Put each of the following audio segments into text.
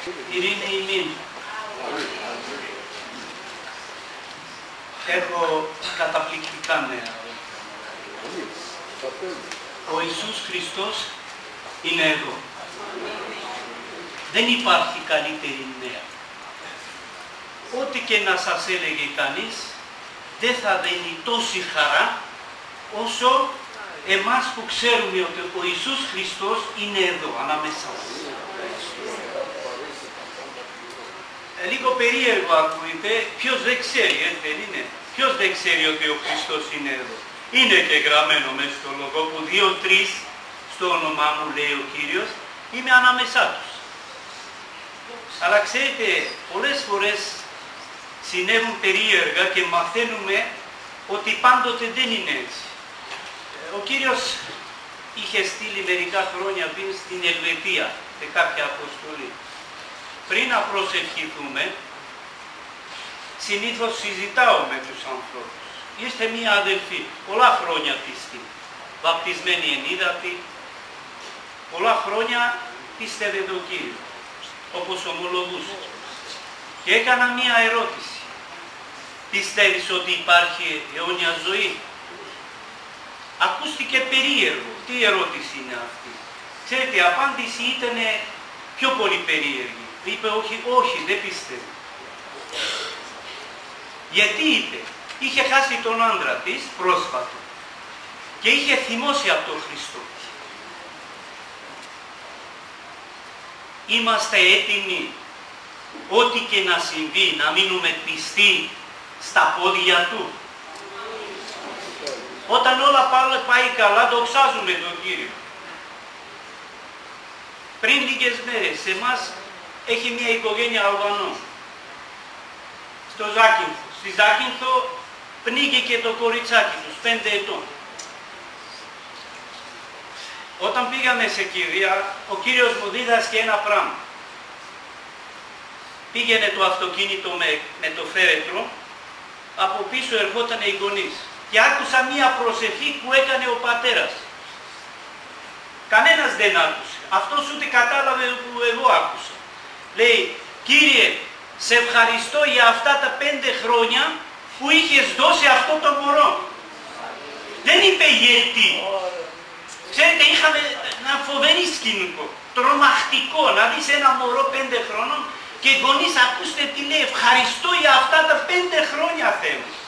Ειρήνη ημίν. Έχω καταπληκτικά νέα. Ο Ιησούς Χριστός είναι εδώ. Δεν υπάρχει καλύτερη νέα. Ό,τι και να σας έλεγε κανείς, δεν θα δίνει τόση χαρά όσο εμάς που ξέρουμε ότι ο Ιησούς Χριστός είναι εδώ, ανάμεσά μας. Λίγο περίεργο ακούγεται, ποιος δεν ξέρει, δεν είναι. Ποιος δεν ξέρει ότι ο Χριστός είναι εδώ. Είναι και γραμμένο μέσα στο λόγο που 2-3 στο όνομά μου λέει ο Κύριος, είμαι ανάμεσά τους. Αλλά ξέρετε, πολλές φορές συνέβουν περίεργα και μαθαίνουμε ότι πάντοτε δεν είναι έτσι. Ο Κύριος είχε στείλει μερικά χρόνια πριν στην Ελβετία σε κάποια αποστολή. Πριν να προσευχηθούμε, συνήθως συζητάω με τους ανθρώπους. Είστε μία αδελφή, πολλά χρόνια πιστή, βαπτισμένη εν ύδατη, πολλά χρόνια πίστευε τον Κύριο, όπως ομολογούσε. Και έκανα μία ερώτηση. Πιστεύεις ότι υπάρχει αιώνια ζωή? Ακούστηκε περίεργο. Τι ερώτηση είναι αυτή? Ξέρετε, η απάντηση ήταν πιο πολύ περίεργη. Είπε όχι, δεν πιστεύω. Γιατί είπε? Είχε χάσει τον άντρα της πρόσφατα και είχε θυμώσει από τον Χριστό. Είμαστε έτοιμοι ό,τι και να συμβεί να μείνουμε πιστοί στα πόδια Του? Όταν όλα πάει καλά, δοξάζουμε τον Κύριο. Πριν λίγες μέρες, σε εμάς έχει μια οικογένεια Αλβανών. Στο Ζάκυνθο. Στη Ζάκυνθο πνίγηκε το κοριτσάκι τους, 5 ετών. Όταν πήγαμε σε κηδεία, ο Κύριος μου δίδασκε ένα πράγμα. Πήγαινε το αυτοκίνητο με το φέρετρο, από πίσω ερχόταν οι γονείς. Και άκουσα μία προσευχή που έκανε ο πατέρας. Κανένας δεν άκουσε. Αυτός ούτε κατάλαβε που εγώ άκουσα. Λέει, Κύριε, σε ευχαριστώ για αυτά τα 5 χρόνια που είχες δώσει αυτό το μωρό. Δεν είπε γιατί. Ξέρετε, είχαμε ένα φοβερή σκηνικό, τρομακτικό, να δεις ένα μωρό 5 χρόνων και οι γονείς ακούστε τι λέει, ευχαριστώ για αυτά τα 5 χρόνια, Θεέ μου.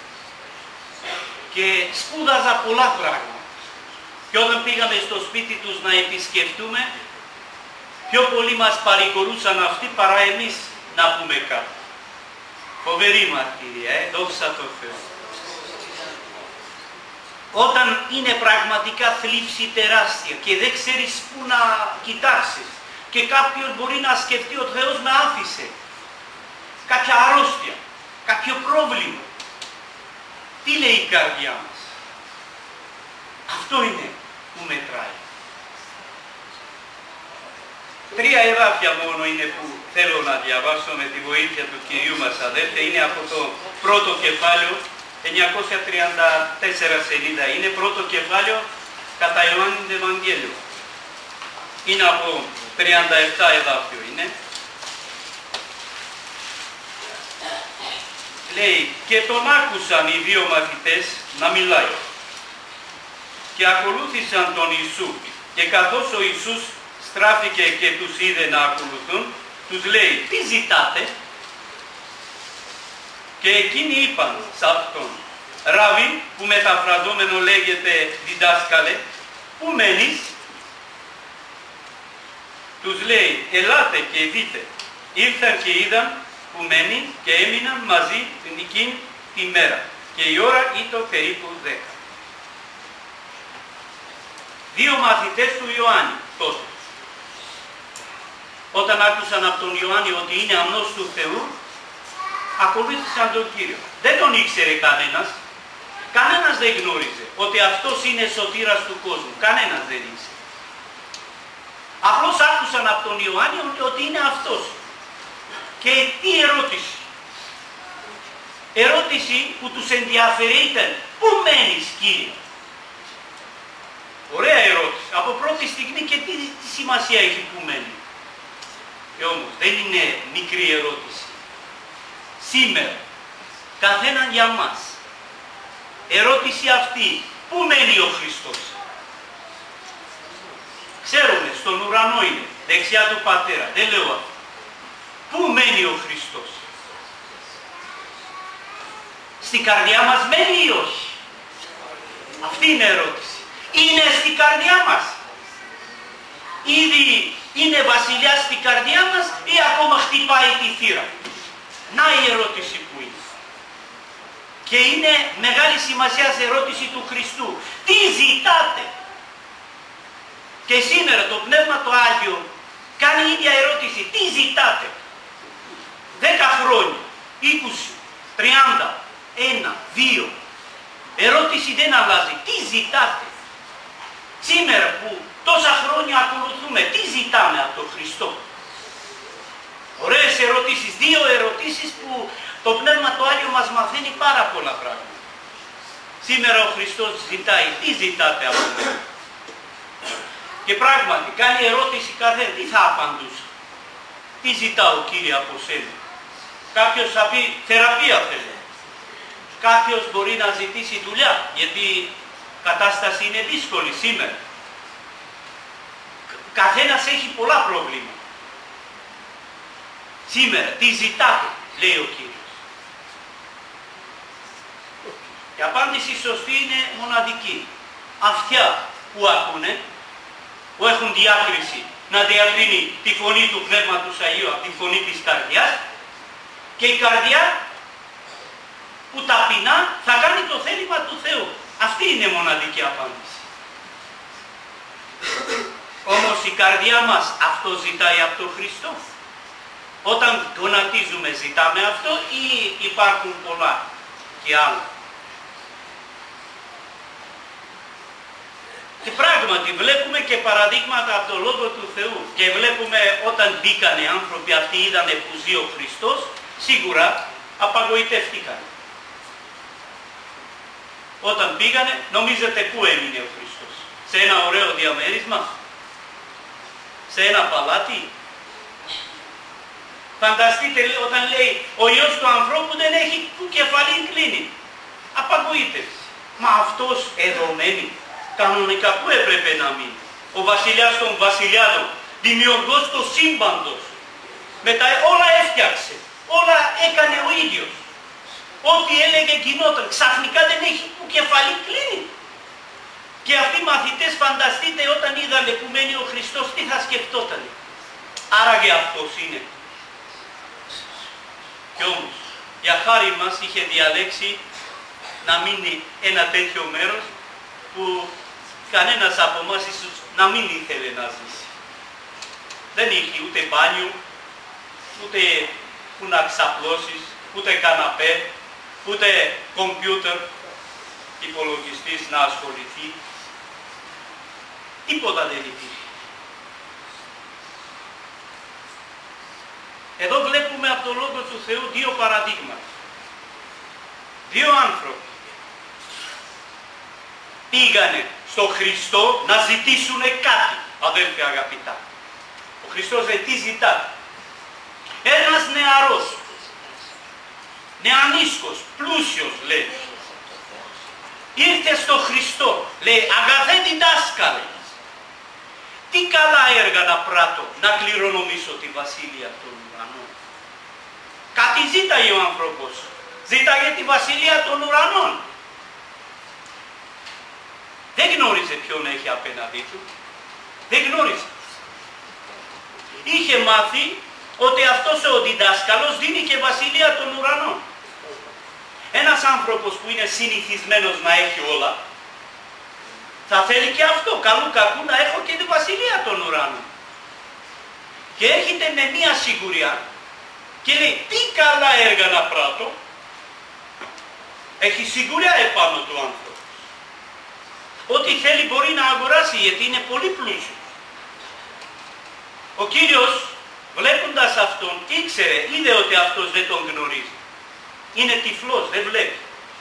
Και σπούδαζα πολλά πράγματα. Και όταν πήγαμε στο σπίτι τους να επισκεφτούμε, πιο πολύ μας παρηγορούσαν αυτοί παρά εμείς να πούμε κάτι. Φοβερή μαρτυρία, δόξα τω Θεώ. Όταν είναι πραγματικά θλίψη τεράστια και δεν ξέρεις πού να κοιτάξεις και κάποιος μπορεί να σκεφτεί ότι ο Θεός με άφησε, κάποια αρρώστια, κάποιο πρόβλημα, τι λέει η καρδιά μας? Αυτό είναι που μετράει. 3 εδάφια μόνο είναι που θέλω να διαβάσω με τη βοήθεια του Κυρίου μας, αδέρφια. Είναι από το πρώτο κεφάλαιο, 934 σελίδα. Είναι πρώτο κεφάλαιο κατά Ιωάννη Ευαγγέλιο. Είναι από 37 εδάφιο είναι. Λέει, και τον άκουσαν οι 2 μαθητές να μιλάει. Και ακολούθησαν τον Ιησού. Και καθώς ο Ιησούς στράφηκε και τους είδε να ακολουθούν, τους λέει, τι ζητάτε? Και εκείνοι είπαν σε αυτόν, Ράβι, που μεταφραζόμενο λέγεται διδάσκαλε, πού μένεις? Τους λέει, ελάτε και δείτε. Ήρθαν και είδαν που μένει και έμειναν μαζί την εκείνη τη μέρα. Και η ώρα ήταν περίπου 10. 2 μαθητές του Ιωάννη τότε. Όταν άκουσαν από τον Ιωάννη ότι είναι αμνός του Θεού, ακολούθησαν τον Κύριο. Δεν τον ήξερε κανένας. Κανένας δεν γνώριζε ότι αυτός είναι σωτήρας του κόσμου. Κανένας δεν ήξερε. Απλώς άκουσαν από τον Ιωάννη ότι είναι αυτός. Και τι ερώτηση? Ερώτηση που τους ενδιαφέρει ήταν, πού μένεις, Κύριε? Ωραία ερώτηση. Από πρώτη στιγμή και τι σημασία έχει που μένει? Και όμως δεν είναι μικρή ερώτηση. Σήμερα, καθέναν για μας, ερώτηση αυτή, πού μένει ο Χριστός? Ξέρουμε, στον ουρανό είναι, δεξιά του Πατέρα, δεν λέω αυτό. Πού μένει ο Χριστός? Στην καρδιά μας μένει ή όχι? Αυτή είναι η ερώτηση. Είναι στην καρδιά μας? Ήδη είναι βασιλιάς στην καρδιά μας ή ακόμα χτυπάει τη θύρα? Να η ερώτηση που είναι. Και είναι μεγάλη σημασία σε ερώτηση του Χριστού. Τι ζητάτε? Και σήμερα το Πνεύμα το Άγιο κάνει η ίδια ερώτηση. Τι ζητάτε? 10 χρόνια, 20, 30, 1, 2. Ερώτηση δεν αλλάζει. Τι ζητάτε? Σήμερα που τόσα χρόνια ακολουθούμε, τι ζητάμε από τον Χριστό? Ωραίες ερωτήσεις, 2 ερωτήσεις που το Πνεύμα το Άγιο μας μαθαίνει πάρα πολλά πράγματα. Σήμερα ο Χριστός ζητάει, τι ζητάτε από μένα? Και πράγματι κάνει ερώτηση καθένα, τι θα απαντούσα? Τι ζητάω Κύριε από σένα? Κάποιος θα πει θεραπεία θέλω. Κάποιος μπορεί να ζητήσει δουλειά, γιατί η κατάσταση είναι δύσκολη σήμερα. Καθένας έχει πολλά προβλήματα. Σήμερα, τι ζητάτε, λέει ο Κύριος. Η απάντηση σωστή είναι μοναδική. Αυτιά που ακούνε, που έχουν διάκριση να διακρίνει τη φωνή του Πνεύματος Αγίου από τη φωνή της καρδιάς, και η καρδιά που ταπεινά θα κάνει το θέλημα του Θεού. Αυτή είναι η μοναδική απάντηση. Όμως η καρδιά μας αυτό ζητάει από τον Χριστό? Όταν γονατίζουμε ζητάμε αυτό ή υπάρχουν πολλά και άλλα? Και πράγματι βλέπουμε και παραδείγματα από το Λόγο του Θεού και βλέπουμε όταν μπήκανε άνθρωποι αυτοί, είδανε που ζει ο Χριστός, σίγουρα απαγοητεύτηκαν. Όταν πήγανε, νομίζετε πού έμεινε ο Χριστός? Σε ένα ωραίο διαμέρισμα? Σε ένα παλάτι? Φανταστείτε όταν λέει ο Υιός του ανθρώπου δεν έχει που κεφαλήν κλείνει. Απαγοήτευση. Μα αυτός εδώ μένει? Κανονικά πού έπρεπε να μείνει? Ο βασιλιάς των βασιλιάδων, δημιουργός του σύμπαντος. Μετά όλα έφτιαξε. Όλα έκανε ο ίδιος. Ό,τι έλεγε γινόταν. Ξαφνικά δεν έχει που κεφαλή κλείνει. Και αυτοί οι μαθητές, φανταστείτε, όταν είδανε που μένει ο Χριστός, τι θα σκεφτότανε? Άραγε αυτός είναι. Κι όμως, για χάρη μας είχε διαλέξει να μείνει ένα τέτοιο μέρος που κανένας από εμάς ίσως να μην ήθελε να ζήσει. Δεν είχε ούτε μπάνιο, ούτε που να ξαπλώσεις, ούτε καναπέ, ούτε κομπιούτερ, υπολογιστής να ασχοληθεί. Τίποτα δεν υπήρχε. Εδώ βλέπουμε από το Λόγο του Θεού 2 παραδείγματα. 2 άνθρωποι πήγανε στο Χριστό να ζητήσουν κάτι, αδέλφοι αγαπητά. Ο Χριστός λέει τι ζητάτε? Ένας νεαρός, νεανίσκος, πλούσιος λέει, ήρθε στο Χριστό, λέει αγαθέ διδάσκαλε, τι καλά έργα να πράττω να κληρονομήσω τη βασίλεια των ουρανών? Κάτι ζήταγε ο άνθρωπος, ζήταγε τη βασίλεια των ουρανών. Δεν γνώριζε ποιον έχει απέναντί του, δεν γνώριζε. Είχε μάθει ότι αυτός ο διδάσκαλος δίνει και βασιλεία των ουρανών. Ένας άνθρωπος που είναι συνηθισμένος να έχει όλα, θα θέλει και αυτό, καλού κακού να έχω και τη βασιλεία των ουρανών. Και έρχεται με μία σιγουριά και λέει τι καλά έργα να πράττω? Έχει σιγουριά επάνω του άνθρωπο. Ό,τι θέλει μπορεί να αγοράσει γιατί είναι πολύ πλούσιος. Ο Κύριος βλέποντας αυτόν ήξερε, είδε ότι αυτός δεν τον γνωρίζει. Είναι τυφλός, δεν βλέπει.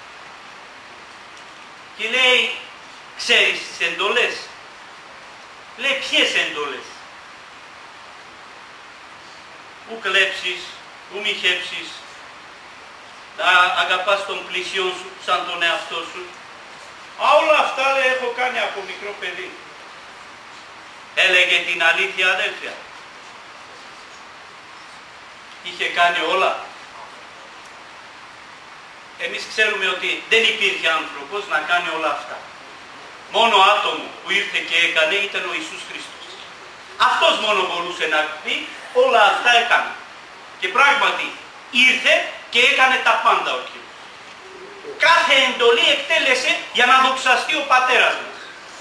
Και λέει, ξέρεις τις εντολές? Λέει ποιες εντολές? που κλέψεις, που μοιχέψεις, να αγαπάς τον πλησιόν σου σαν τον εαυτό σου. Όλα αυτά λέει, έχω κάνει από μικρό παιδί. Έλεγε την αλήθεια αδέλφια. Είχε κάνει όλα. Εμείς ξέρουμε ότι δεν υπήρχε άνθρωπος να κάνει όλα αυτά. Μόνο άτομο που ήρθε και έκανε ήταν ο Ιησούς Χριστός. Αυτός μόνο μπορούσε να πει όλα αυτά έκανε. Και πράγματι ήρθε και έκανε τα πάντα ο Κύριος. Κάθε εντολή εκτέλεσε για να δοξαστεί ο Πατέρας μας.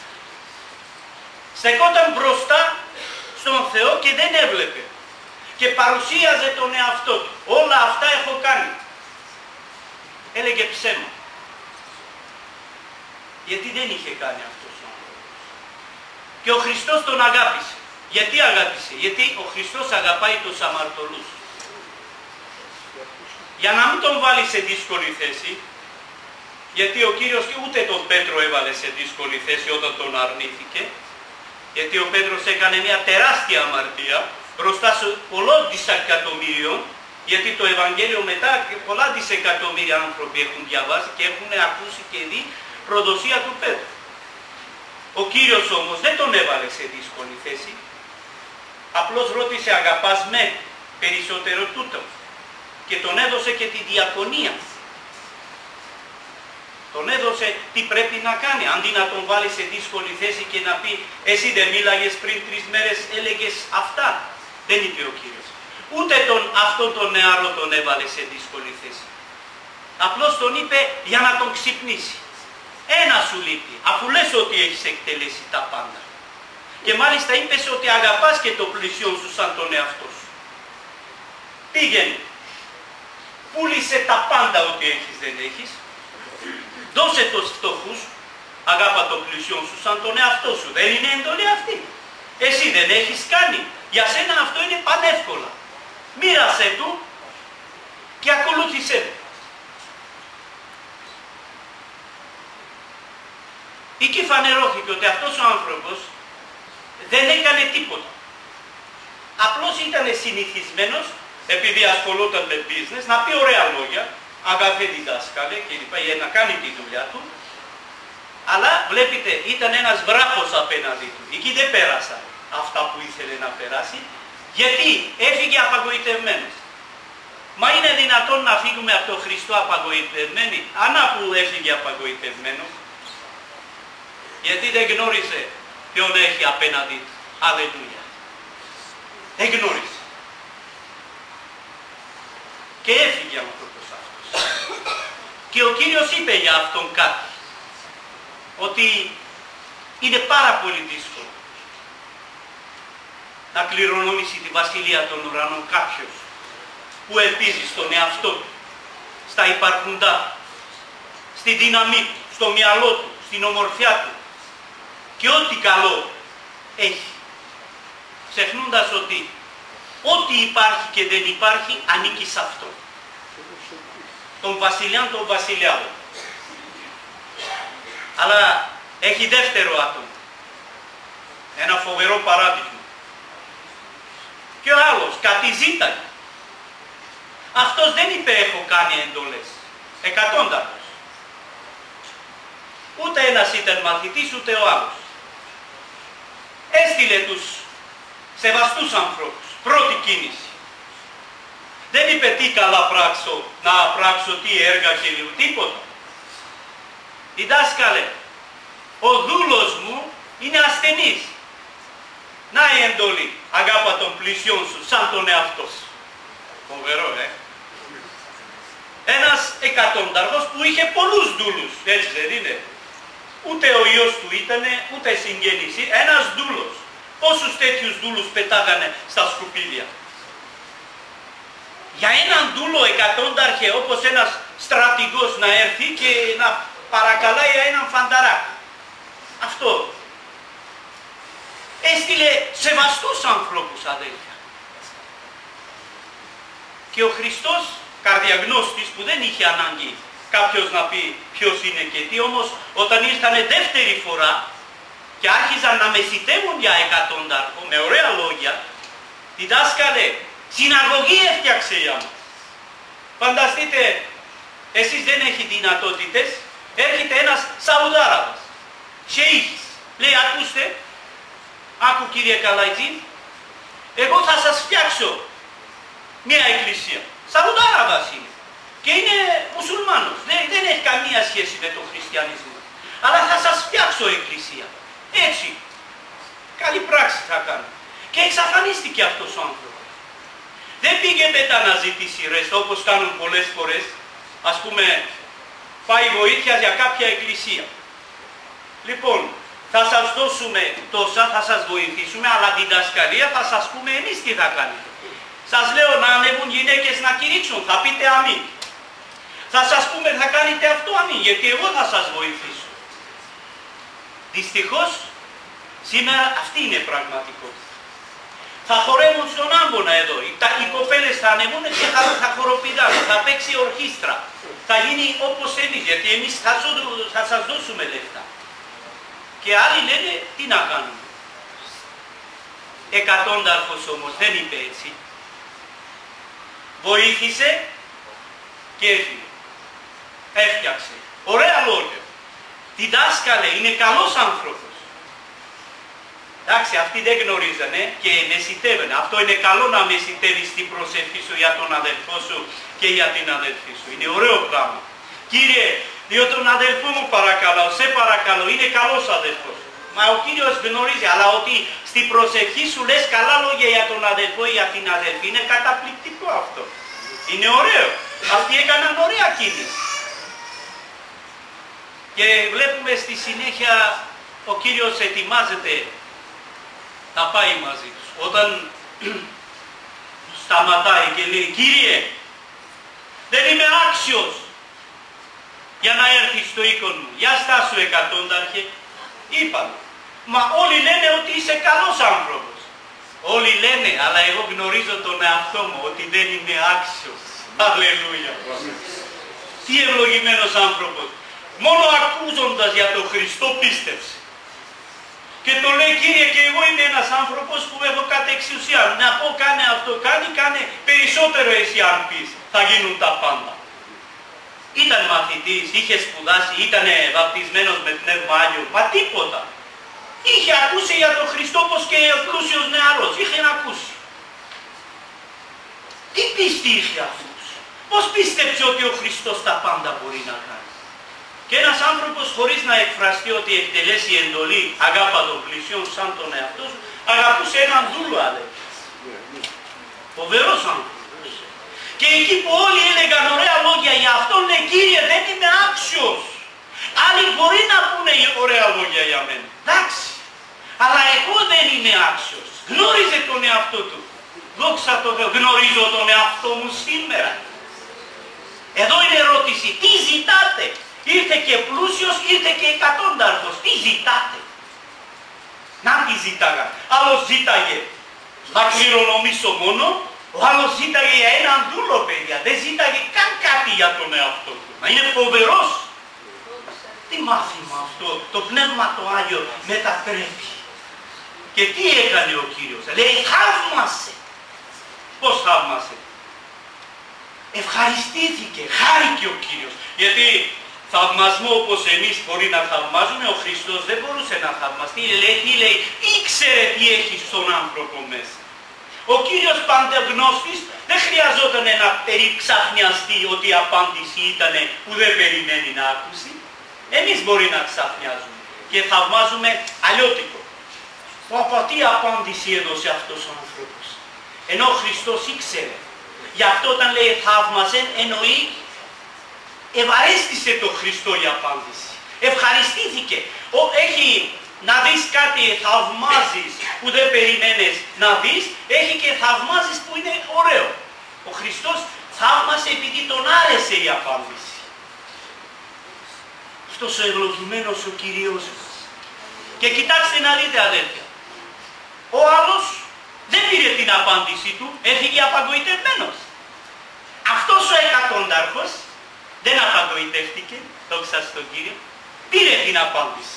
Στεκόταν μπροστά στον Θεό και δεν έβλεπε. Και παρουσίαζε τον εαυτό του. Όλα αυτά έχω κάνει. Έλεγε ψέμα. Γιατί δεν είχε κάνει αυτός ο άνθρωπος. Και ο Χριστός τον αγάπησε. Γιατί αγάπησε? Γιατί ο Χριστός αγαπάει τους αμαρτωλούς. Για να μην τον βάλει σε δύσκολη θέση, γιατί ο Κύριος ούτε τον Πέτρο έβαλε σε δύσκολη θέση όταν τον αρνήθηκε, γιατί ο Πέτρος έκανε μια τεράστια αμαρτία μπροστά σε πολλών δισεκατομμύριων, γιατί το Ευαγγέλιο μετά πολλά δισεκατομμύρια άνθρωποι έχουν διαβάσει και έχουν ακούσει και δει προδοσία του Πέτρου. Ο Κύριος όμως δεν τον έβαλε σε δύσκολη θέση, απλώς ρώτησε αγαπάς με περισσότερο τούτο και τον έδωσε και τη διακονία. Τον έδωσε τι πρέπει να κάνει, αντί να τον βάλει σε δύσκολη θέση και να πει εσύ δεν μίλαγες πριν 3 μέρες, έλεγες αυτά. Δεν είπε ο Κύριος. Ούτε αυτόν τον νεαρό τον έβαλε σε δύσκολη θέση. Απλώς τον είπε για να τον ξυπνήσει. Ένα σου λείπει, αφού λες ότι έχεις εκτελέσει τα πάντα. Και μάλιστα είπες ότι αγαπάς και το πλησιόν σου σαν τον εαυτό σου. Πήγαινε, πούλησε τα πάντα ότι έχεις δεν έχεις, δώσε τους φτωχούς, αγάπα το πλησιόν σου σαν τον εαυτό σου. Δεν είναι εντολή αυτή? Εσύ δεν έχεις κάνει. Για σένα αυτό είναι πανεύκολα. Μοίρασέ του και ακολούθησέ του. Εκεί φανερώθηκε ότι αυτός ο άνθρωπος δεν έκανε τίποτα. Απλώς ήταν συνηθισμένος, επειδή ασχολούταν με business, να πει ωραία λόγια, αγαθέ διδάσκαλε κλπ. Για να κάνει τη δουλειά του, αλλά βλέπετε ήταν ένας βράχος απέναντι του. Εκεί δεν πέρασα αυτά που ήθελε να περάσει, γιατί έφυγε απαγοητευμένος. Μα είναι δυνατόν να φύγουμε από τον Χριστό απαγοητευμένοι? Ανά που έφυγε απαγοητευμένος, γιατί δεν γνώρισε ποιον έχει απέναντι του. Αλληλούια. Δεν γνώρισε. Και έφυγε ο άνθρωπος αυτός. Και ο Κύριος είπε για αυτόν κάτι. Ότι είναι πάρα πολύ δύσκολο να κληρονομήσει τη βασιλεία των ουρανών κάποιος που ελπίζει στον εαυτό του, στα υπάρχοντά του, στη δύναμή του, στο μυαλό του, στην ομορφιά του και ό,τι καλό έχει, ξεχνώντας ότι ό,τι υπάρχει και δεν υπάρχει ανήκει σε αυτό, τον βασιλιάν των βασιλιάδων. Αλλά έχει δεύτερο άτομο, ένα φοβερό παράδειγμα. Και ο άλλος κάτι ζήταγε. Αυτός δεν είπε έχω κάνει εντολές, εκατόνταρχος. Ούτε ένας ήταν μαθητής ούτε ο άλλος. Έστειλε τους σεβαστούς ανθρώπους, πρώτη κίνηση. Δεν είπε τι καλά πράξω, να πράξω τι έργα και λίγο, τίποτα. Διδάσκαλε, ο δούλος μου είναι ασθενής. Να η εντολή, αγάπα τον πλησιόν σου σαν τον εαυτό σου. Φοβερό, Ένας εκατόνταρχος που είχε πολλούς δούλους, έτσι δεν είναι? Ούτε ο ιός του ήτανε, ούτε συγγενής, ένας δούλος. Πόσους τέτοιους δούλους πετάγανε στα σκουπίδια? Για έναν δούλο εκατόνταρχε όπως ένας στρατηγός να έρθει και να παρακαλάει για έναν φανταρά. Αυτό. Έστειλε σεβαστούς ανθρώπους, αδέλφια. Και ο Χριστός, καρδιαγνώστης που δεν είχε ανάγκη κάποιος να πει ποιος είναι και τι, όμως όταν ήρθανε δεύτερη φορά και άρχιζαν να μεσητεύουν για εκατόνταρχο με ωραία λόγια, διδάσκαλε, Συναγωγή έφτιαξε για μας. Φανταστείτε, εσείς δεν έχετε δυνατότητες, έρχεται ένας Σαουδάραβας, Σεΐχης, λέει ακούστε, άκου κύριε Καλαϊτζή, εγώ θα σας φτιάξω μια εκκλησία. Σαουδάραβας είναι και είναι μουσουλμάνος, δεν έχει καμία σχέση με τον χριστιανισμό. Αλλά θα σας φτιάξω εκκλησία. Έτσι, καλή πράξη θα κάνω. Και εξαφανίστηκε αυτός ο άνθρωπος. Δεν πήγε μετά να ζητήσει ρεστ όπως κάνουν πολλές φορές. Ας πούμε, πάει βοήθεια για κάποια εκκλησία. Λοιπόν, θα σας δώσουμε τόσα, θα σας βοηθήσουμε, αλλά διδασκαλία θα σας πούμε εμείς τι θα κάνετε. Σας λέω να ανέβουν γυναίκες να κηρύξουν, θα πείτε αμήν. Θα σας πούμε θα κάνετε αυτό αμήν, γιατί εγώ θα σας βοηθήσω. Δυστυχώς, σήμερα αυτή είναι πραγματικότητα. Θα χορεύουν στον άμπωνα εδώ, οι κοπέλες θα ανεβούν και θα χοροπηδάνε, θα παίξει ορχήστρα. Θα γίνει όπως εμείς, γιατί εμείς θα σας δώσουμε λεφτά. Και άλλοι λένε τι να κάνουμε. Εκατόνταρχος όμως δεν είπε έτσι. Βοήθησε και έφυγε. Έφτιαξε. Ωραία λόγια. Διδάσκαλε, είναι καλός άνθρωπος. Εντάξει, αυτοί δεν γνωρίζανε και μεσητεύανε. Αυτό είναι καλό να μεσητεύεις την προσευχή σου για τον αδελφό σου και για την αδελφή σου. Είναι ωραίο πράγμα. Κύριε, διότι τον αδελφό μου παρακαλώ, σε παρακαλώ, είναι καλός αδελφός. Μα ο Κύριος γνωρίζει, αλλά ότι στην προσευχή σου λες καλά λόγια για τον αδελφό ή για την αδελφή, είναι καταπληκτικό αυτό. Είναι ωραίο. Αυτοί έκαναν ωραία κίνηση. Και βλέπουμε στη συνέχεια ο Κύριος ετοιμάζεται να πάει μαζί τους. Όταν σταματάει και λέει Κύριε, δεν είμαι άξιος για να έρθει στο οίκον μου. Για στάσου εκατόνταρχε. Είπαμε. Μα όλοι λένε ότι είσαι καλός άνθρωπος. Όλοι λένε, αλλά εγώ γνωρίζω τον εαυτό μου ότι δεν είμαι άξιος. Αλληλούια. Τι ευλογημένος άνθρωπος. Μόνο ακούγοντας για τον Χριστό πίστεψε. Και το λέει Κύριε και εγώ είμαι ένας άνθρωπος που έχω κατεξουσία. Να πω κάνε αυτό, κάνε περισσότερο εσύ αν πεις. Θα γίνουν τα πάντα. Ήταν μαθητής, είχε σπουδάσει, ήταν βαπτισμένος με πνεύμα Άγιο. Μα τίποτα. Είχε ακούσει για τον Χριστό πως και ο πλούσιος νεαρός. Είχε ακούσει. Τι πίστη είχε αυτός. Πώς πίστεψε ότι ο Χριστός τα πάντα μπορεί να κάνει. Και ένας άνθρωπος χωρίς να εκφραστεί ότι εκτελέσει εντολή αγάπα των πλησίων σαν τον εαυτό σου, αγαπούσε έναν δούλο αδελφέ. Φοβερός άνθρωπος. Και εκεί που όλοι έλεγαν ωραία λόγια για αυτόν, λέει Κύριε δεν είμαι άξιος. Άλλοι μπορεί να πούνε ωραία λόγια για μένα. Εντάξει. Αλλά εγώ δεν είμαι άξιος. Γνώριζε τον εαυτό του. Δόξα τω Θεώ, γνωρίζω τον εαυτό μου σήμερα. Εδώ είναι ερώτηση. Τι ζητάτε. Ήρθε και πλούσιος, ήρθε και εκατόνταρχος. Τι ζητάτε. Να τι ζητάγα. Άλλος ζήταγε να κληρονομήσω μόνο. Ο άλλος ζήταγε για έναν δούλο, παιδιά. Δεν ζήταγε καν κάτι για τον εαυτό του. Μα είναι φοβερός. Τι μάθημα αυτό. Το Πνεύμα το Άγιο μετατρέπει. Και τι έκανε ο Κύριος. Λέει θαύμασε. Πώς θαύμασε. Ευχαριστήθηκε. Χάρηκε ο Κύριος. Γιατί θαυμασμό όπως εμείς μπορεί να θαυμάζουμε, ο Χριστός δεν μπορούσε να θαυμαστεί. Λέει, ήξερε τι έχει στον άνθρωπο μέσα. Ο Κύριος παντεγνώστης δεν χρειαζόταν να περιξαφνιαστεί ότι η απάντηση ήταν που δεν περιμένει να ακούσει. Εμείς μπορεί να ξαφνιάζουμε και θαυμάζουμε αλλιώτικο. Από τι απάντηση έδωσε αυτός ο άνθρωπος. Ενώ ο Χριστός ήξερε. Γι' αυτό όταν λέει θαύμασε εννοεί ευαρέστησε το Χριστό η απάντηση. Ευχαριστήθηκε. Έχει να δεις κάτι, θαυμάζεις που δεν περιμένεις να δεις, έχει και θαυμάζεις που είναι ωραίο. Ο Χριστός θαύμασε επειδή τον άρεσε η απάντηση. Αυτός ο ευλογημένος ο Κυρίος μας. Και κοιτάξτε να δείτε αδέρφια. Ο άλλος δεν πήρε την απάντηση του, έφυγε απαγοητευμένος. Αυτός ο εκατόνταρχος δεν απαγοητεύτηκε, δόξα στον Κύριο, πήρε την απάντηση.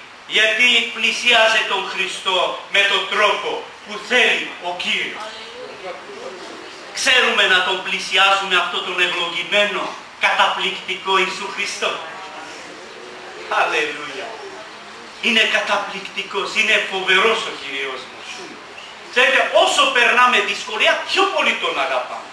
Γιατί πλησιάζει τον Χριστό με τον τρόπο που θέλει ο Κύριος. Ξέρουμε να τον πλησιάσουμε αυτό τον ευλογημένο, καταπληκτικό Ιησού Χριστό. Αλληλούια. Είναι καταπληκτικός, είναι φοβερός ο Κύριος μας. Ξέρετε, όσο περνάμε δυσκολία, πιο πολύ τον αγαπάμε.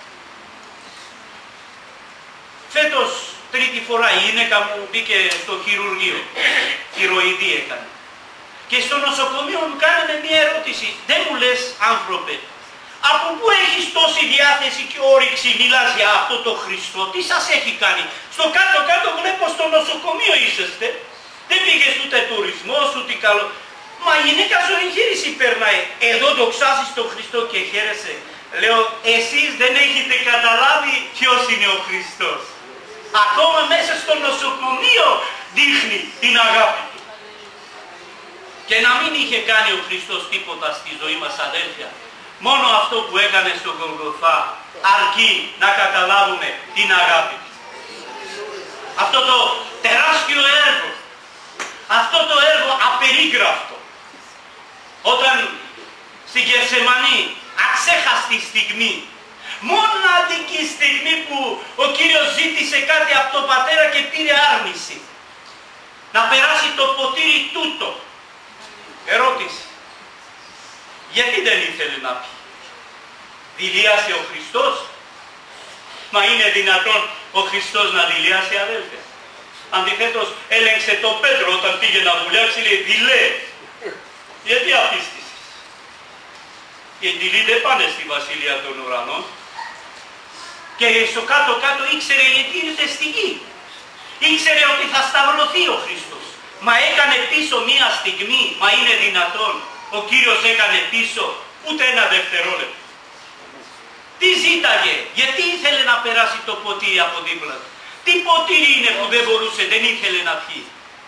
Φέτος, τρίτη φορά, η γυναίκα μου μπήκε στο χειρουργείο. Χειροειδή έκανε. Και στο νοσοκομείο μου κάνανε μια ερώτηση. Δεν μου λες, άνθρωπε, από πού έχεις τόση διάθεση και όρεξη, μιλάς για αυτό το Χριστό, τι σας έχει κάνει? Στο κάτω-κάτω βλέπω στο νοσοκομείο είσαστε. Δεν πήγες ούτε τουρισμός, ούτε καλό. Μα η γυναίκα σου εγχείρηση περνάει. Εδώ δοξάζεις τον Χριστό και χαίρεσαι. Λέω, εσείς δεν έχετε καταλάβει ποιος είναι ο Χριστός. Ακόμα μέσα στο νοσοκομείο δείχνει την αγάπη του. Και να μην είχε κάνει ο Χριστός τίποτα στη ζωή μας, αδέλφια. Μόνο αυτό που έκανε στο Γολγοθά αρκεί να καταλάβουμε την αγάπη του. Αυτό το τεράστιο έργο, αυτό το έργο απερίγραφτο, όταν στη Γεσεμανή, αξέχαστη στιγμή, μοναδική στιγμή που ο Κύριος ζήτησε κάτι από τον Πατέρα και πήρε άρνηση, να περάσει το ποτήρι τούτο. Ερώτηση. Γιατί δεν ήθελε να πει? Δηλίασε ο Χριστός? Μα είναι δυνατόν ο Χριστός να δηλιάσει, αδέλφια? Αντιθέτως έλεγξε τον Πέτρο όταν πήγε να βουλιάξει, λέει, δειλέ. Γιατί απίστησες? Οι δειλοί δεν πάνε στη Βασιλεία των Ουρανών. Και στο κάτω-κάτω ήξερε γιατί ήρθε στη γη. Ήξερε ότι θα σταυρωθεί ο Χριστός. Μα έκανε πίσω μία στιγμή, μα είναι δυνατόν? Ο Κύριος έκανε πίσω ούτε ένα δευτερόλεπτο. Τι ζήταγε? Γιατί ήθελε να περάσει το ποτήρι από δίπλα του? Τι ποτήρι είναι που δεν μπορούσε, δεν ήθελε να πιει?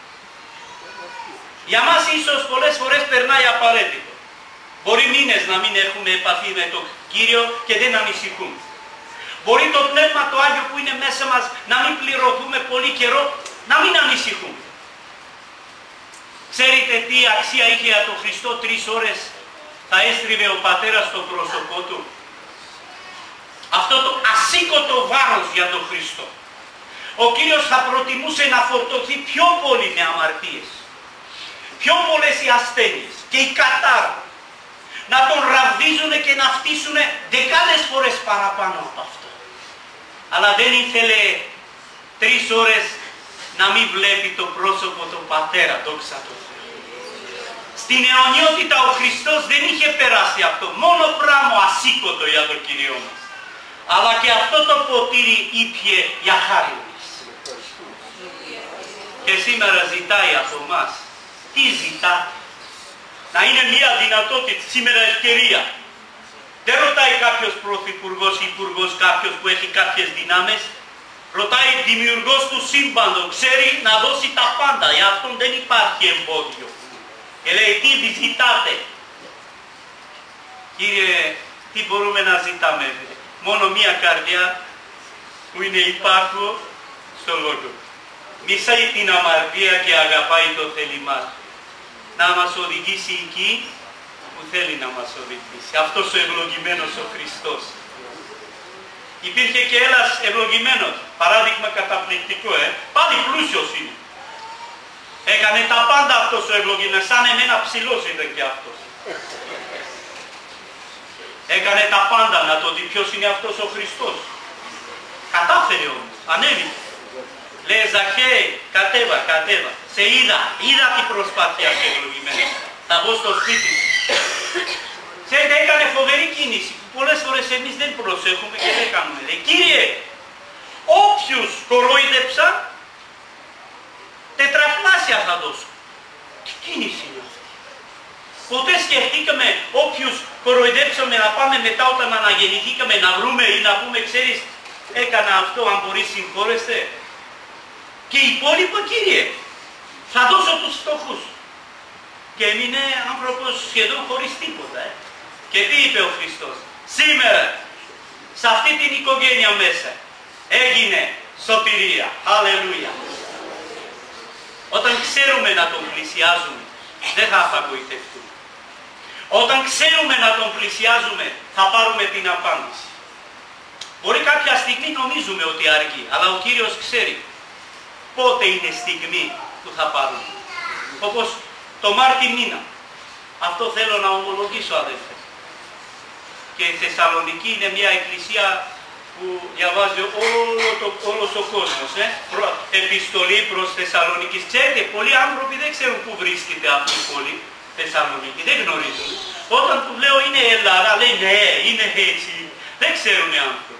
Για μας ίσως πολλές φορές περνάει απαραίτητο. Μπορεί μήνες να μην έχουμε επαφή με τον Κύριο και δεν ανησυχούμε. Μπορεί το Πνεύμα το Άγιο που είναι μέσα μας να μην πληρωθούμε πολύ καιρό, να μην ανησυχούμε. Ξέρετε τι αξία είχε για τον Χριστό 3 ώρες θα έστριβε ο Πατέρας στο πρόσωπό του? Αυτό το ασήκωτο βάρος για τον Χριστό. Ο Κύριος θα προτιμούσε να φορτωθεί πιο πολύ με αμαρτίες, πιο πολλές οι ασθένειες και η κατάρα, να τον ραβδίζουν και να φτύσουν δεκάδες φορές παραπάνω από αυτό. Αλλά δεν ήθελε 3 ώρες να μην βλέπει το πρόσωπο του Πατέρα, δόξα τω Θεώ. Στην αιωνιότητα ο Χριστός δεν είχε περάσει αυτό, μόνο πράγμα ασήκωτο για τον Κύριο μας. Αλλά και αυτό το ποτήρι ήπιε για χάρη μας. Και σήμερα ζητάει από μας. Τι ζητά? Να είναι μια δυνατότητα, σήμερα ευκαιρία. Δεν ρωτάει κάποιος πρωθυπουργός, υπουργός, κάποιος που έχει κάποιες δυνάμεις. Ρωτάει δημιουργός του σύμπαντος, ξέρει να δώσει τα πάντα, για αυτόν δεν υπάρχει εμπόδιο. Και λέει, τι ζητάτε? Κύριε, τι μπορούμε να ζητάμε? Μόνο μία καρδιά που είναι υπάρχω στο λόγο. Μισάει την αμαρτία και αγαπάει το θέλημά του. Να μας οδηγήσει εκεί που θέλει να μας οδηγήσει. Αυτός ο ευλογημένος ο Χριστός. Υπήρχε και ένας ευλογημένος, παράδειγμα καταπληκτικό, πάλι πλούσιος είναι. Έκανε τα πάντα αυτός ο ευλογημένος, σαν εμένα ψηλός ήταν και αυτός. Έκανε τα πάντα, να το δει ποιος είναι αυτός ο Χριστός. Κατάφερε όμως, ανέβηκε. Λέει, Ζαχαί, κατέβα. Σε είδα την προσπάθεια σου ευλογημένη. Θα βγω στο σπίτι σου. Ξέρετε, έκανε φοβερή κίνηση που πολλές φορές εμείς δεν προσέχουμε και δεν κάνουμε. Λέει, Κύριε, όποιους κορόιδεψα, τετραπλάσια θα δώσω. Τι κίνηση είναι αυτή? Ποτέ σκεφτήκαμε όποιους κοροϊδέψαμε να πάμε μετά όταν αναγεννηθήκαμε να βρούμε ή να πούμε, ξέρεις, έκανα αυτό, αν μπορείς συγχώρεστε? Και οι υπόλοιπα, Κύριε, θα δώσω τους φτωχούς. Και έμεινε άνθρωπος σχεδόν χωρίς τίποτα. Και τι είπε ο Χριστός? Σήμερα, σε αυτή την οικογένεια μέσα, έγινε σωτηρία. Αλληλούια. Όταν ξέρουμε να τον πλησιάζουμε, δεν θα απαγοητευτούμε. Όταν ξέρουμε να τον πλησιάζουμε, θα πάρουμε την απάντηση. Μπορεί κάποια στιγμή νομίζουμε ότι αρκεί, αλλά ο Κύριος ξέρει πότε είναι στιγμή που θα πάρουμε. Όπως το Μάρτι μήνα. Αυτό θέλω να ομολογήσω, αδελφέ. Και η Θεσσαλονίκη είναι μια εκκλησία που διαβάζει όλος ο κόσμος. Επιστολή προς Θεσσαλονίκης. Ξέρετε, πολλοί άνθρωποι δεν ξέρουν πού βρίσκεται αυτή η πόλη, Θεσσαλονίκη, δεν γνωρίζουν. Όταν του λέω είναι Ελλάδα, λέει ναι, είναι έτσι. Δεν ξέρουν οι άνθρωποι.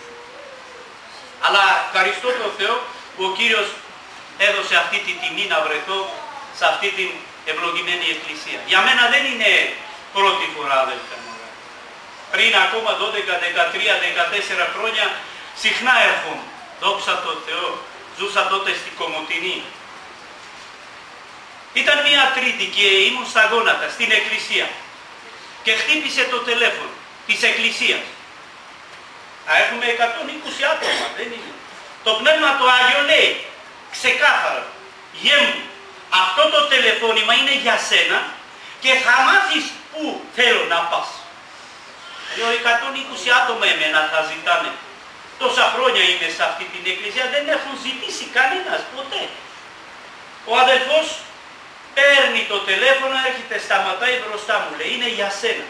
Αλλά ευχαριστώ τον Θεό που ο Κύριος έδωσε αυτή τη τιμή να βρεθώ σε αυτή την ευλογημένη εκκλησία. Για μένα δεν είναι πρώτη φορά, αδελφέ μου. Πριν ακόμα 12, 13, 14 χρόνια συχνά έρχομαι. Δόξα τω Θεώ. Ζούσα τότε στην Κομοτηνή. Ήταν μια Τρίτη και ήμουν στα γόνατα, στην εκκλησία. Και χτύπησε το τηλέφωνο της εκκλησίας. Έχουμε 120 άτομα, δεν είναι. Το Πνεύμα το Άγιο λέει ξεκάθαρα, γέμου, αυτό το τηλεφώνημα είναι για σένα και θα μάθεις πού θέλω να πας. Λέω 120 άτομα εμένα θα ζητάνε. Τόσα χρόνια είμαι σε αυτή την εκκλησία, δεν έχουν ζητήσει κανένας ποτέ. Ο αδελφός παίρνει το τηλέφωνο, έρχεται, σταματάει μπροστά μου, λέει είναι για σένα.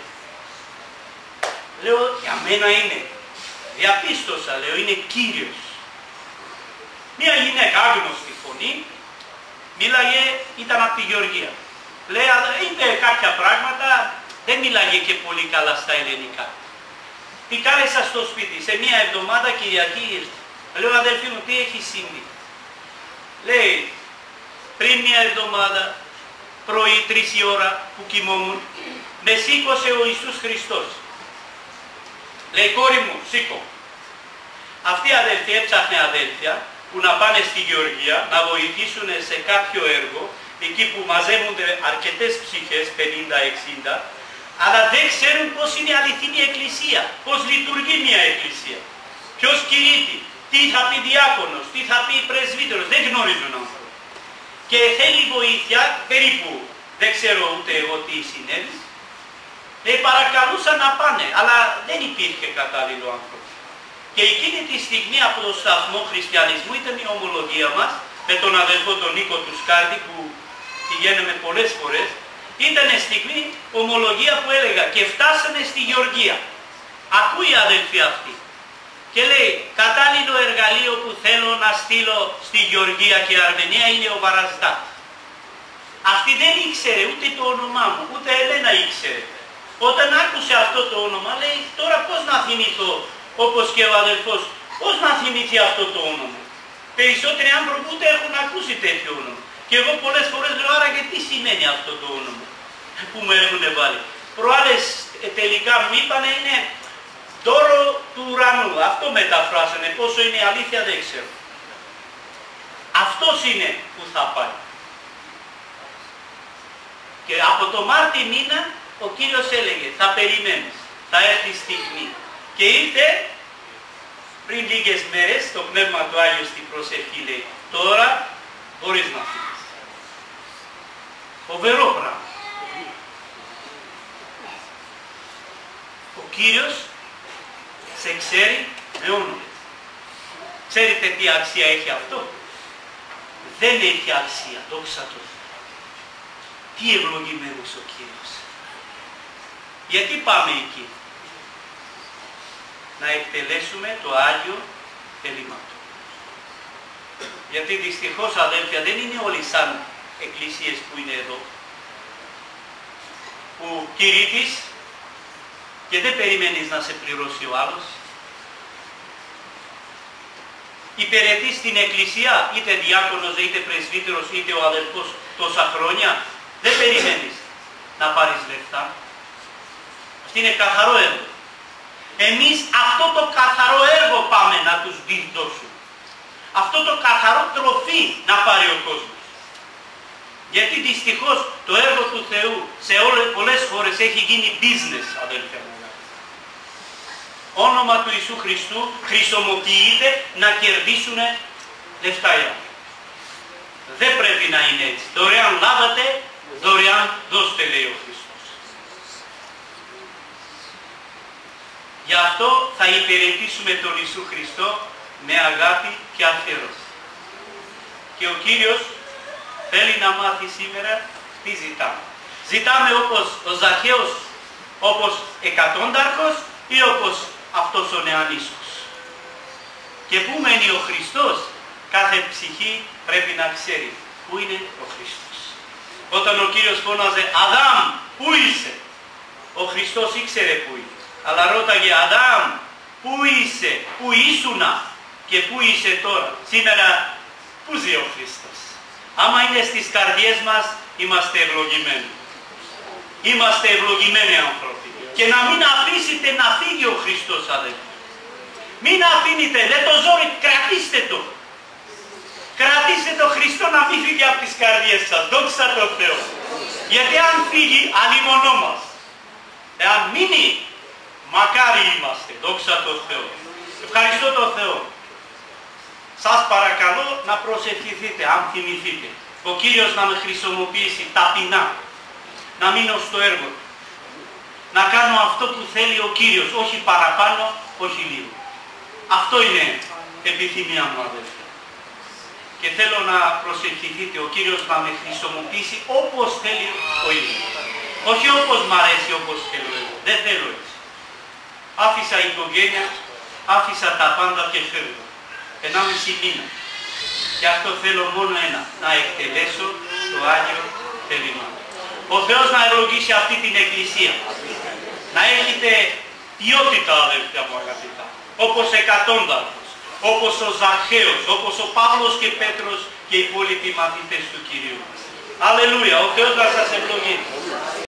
Λέω για μένα είναι. Διαπίστωσα, λέω, είναι Κύριος. Μία γυναίκα, άγνωστη φωνή, μίλαγε, ήταν από τη Γεωργία. Λέει, είπε κάποια πράγματα, δεν μίλαγε και πολύ καλά στα ελληνικά. Τη κάλεσα στο σπίτι, σε μία εβδομάδα Κυριακή ήρθε. Λέω, αδελφοί μου, τι έχει συμβεί. Λέει, πριν μία εβδομάδα, πρωί 3 η ώρα που κοιμόμουν, με σήκωσε ο Ιησούς Χριστός. Λέει, κόρη μου, σήκω. Αυτή η αδελφή έψαχνε αδέλφια που να πάνε στη Γεωργία, να βοηθήσουν σε κάποιο έργο, εκεί που μαζεύονται αρκετές ψυχές, 50-60, αλλά δεν ξέρουν πώς είναι αληθινή εκκλησία, πώς λειτουργεί μια εκκλησία, ποιος κηρύττει, τι θα πει διάκονος, τι θα πει πρεσβύτερος, δεν γνωρίζουν άνθρωποι. Και θέλει βοήθεια, περίπου, δεν ξέρω ούτε εγώ τι συνέβη, παρακαλούσαν να πάνε, αλλά δεν υπήρχε κατάλληλο άνθρωπο. Και εκείνη τη στιγμή από το σταθμό χριστιανισμού ήταν η ομολογία μας με τον αδελφό τον Νίκο του Σκάρτη που πηγαίναμε πολλές φορές. Ήταν στιγμή ομολογία που έλεγα και φτάσανε στη Γεωργία. Ακούει η αδελφή αυτή και λέει κατάλληλο εργαλείο που θέλω να στείλω στη Γεωργία και Αρμενία είναι ο Βαραστά. Αυτή δεν ήξερε ούτε το όνομά μου, ούτε εμένα ήξερε. Όταν άκουσε αυτό το όνομα λέει τώρα πώς να θυμηθώ, όπως και ο αδελφός, πώς να θυμηθεί αυτό το όνομα. Περισσότεροι άνθρωποι ούτε έχουν ακούσει τέτοιο όνομα. Και εγώ πολλές φορές λέω άρα και τι σημαίνει αυτό το όνομα που μου έχουν βάλει. Προάλλες τελικά μου είπανε είναι δώρο του ουρανού. Αυτό μεταφράσανε. Πόσο είναι αλήθεια δεν ξέρω. Αυτός είναι που θα πάει. Και από το Μάρτι μήνα ο Κύριος έλεγε θα περιμένεις, θα έρθει στιγμή. Και ήρθε πριν λίγες μέρες το Πνεύμα του Άγιο στην προσευχή λέει τώρα μπορείς να φύγεις. Φοβερό πράγμα. Ο Κύριος σε ξέρει με όνομα. Ξέρετε τι αξία έχει αυτό. Δεν έχει αξία, δόξα τω Θεώ. Τι ευλογημένος ο Κύριος. Γιατί πάμε εκεί. Να εκτελέσουμε το Άγιο θέλημα του. Γιατί δυστυχώς αδέλφια δεν είναι όλοι σαν εκκλησίες που είναι εδώ. Που κηρύττεις και δεν περιμένεις να σε πληρώσει ο άλλος. Υπηρετείς στην εκκλησία, είτε διάκονος, είτε πρεσβύτερος, είτε ο αδελφός τόσα χρόνια. Δεν περιμένεις να πάρεις λεφτά. Αυτό είναι καθαρό έργο. Εμείς αυτό το καθαρό έργο πάμε να τους δώσουμε. Αυτό το καθαρό τροφή να πάρει ο κόσμος. Γιατί δυστυχώς το έργο του Θεού σε πολλές χώρες έχει γίνει business, αδέλφια μου. Όνομα του Ιησού Χριστού χρησιμοποιείται να κερδίσουν λεφτά. Δεν πρέπει να είναι έτσι. Δωρεάν λάβατε, δωρεάν δώστε, λέει ο Χριστός. Γι' αυτό θα υπηρετήσουμε τον Ιησού Χριστό με αγάπη και αφιέρωση. Και ο Κύριος θέλει να μάθει σήμερα τι ζητάμε. Ζητάμε όπως ο Ζαχαίος, όπως εκατόνταρχος ή όπως αυτός ο νεανίσκος. Και πού μένει ο Χριστός, κάθε ψυχή πρέπει να ξέρει πού είναι ο Χριστός. Όταν ο Κύριος φώναζε «Αδάμ, πού είσαι?» Ο Χριστός ήξερε πού είναι. Αλλά ρώταγε «Αδάμ, πού είσαι, πού ήσουνα και πού είσαι τώρα?» Σήμερα πού ζει ο Χριστός? Άμα είναι στις καρδιές μας, είμαστε ευλογημένοι. Είμαστε ευλογημένοι άνθρωποι. Και να μην αφήσετε να φύγει ο Χριστός, αδελφοί. Μην αφήνετε, δεν το ζόρι, κρατήστε το. Κρατήστε το Χριστό να μην φύγει από τις καρδιές σας. Δόξα τω Θεώ. Γιατί αν φύγει, αλλήμονό μας. Εάν μείνει, μακάρι είμαστε. Δόξα τω Θεώ. Ευχαριστώ τον Θεό. Σας παρακαλώ να προσευχηθείτε, αν θυμηθείτε. Ο Κύριος να με χρησιμοποιήσει ταπεινά. Να μείνω στο έργο του. Να κάνω αυτό που θέλει ο Κύριος. Όχι παραπάνω, όχι λίγο. Αυτό είναι επιθυμία μου, αδελφοί. Και θέλω να προσευχηθείτε ο Κύριος να με χρησιμοποιήσει όπως θέλει ο ίδιος. Όχι όπως μ' αρέσει, όπως θέλω εγώ. Δεν θέλω έτσι. Άφησα οικογένεια, άφησα τα πάντα και φεύγω. 1,5 μήνα. Και αυτό θέλω μόνο ένα, να εκτελέσω το Άγιο θέλημα. Ο Θεός να ευλογήσει αυτή την Εκκλησία. Να έχετε ποιότητα, αδελφιά μου αγαπητά. Όπως εκατόνταρχος, όπως ο Ζαχαίος, όπως ο Παύλος και Πέτρος και οι υπόλοιποι μαθητές του Κυρίου. Αλληλούια, ο Θεός να σας ευλογήσει.